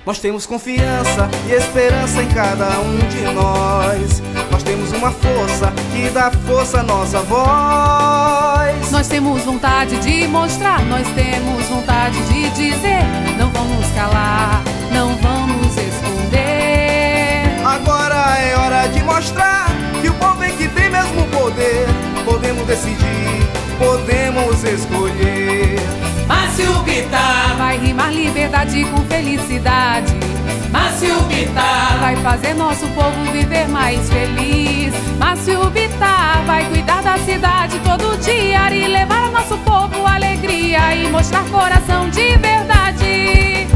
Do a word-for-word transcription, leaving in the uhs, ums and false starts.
Nós temos confiança e esperança em cada um de nós. Nós temos uma força que dá força à nossa voz. Nós temos vontade de mostrar, nós temos vontade de dizer. Não vamos calar, não vamos esconder. Agora é hora de mostrar que o povo é que tem mesmo poder. Podemos decidir, podemos escolher. Márcio Bittar vai rimar liberdade com felicidade. Márcio Bittar vai fazer nosso povo viver mais feliz. Márcio Bittar vai cuidar da cidade todo dia e levar ao nosso povo alegria e mostrar coração de verdade.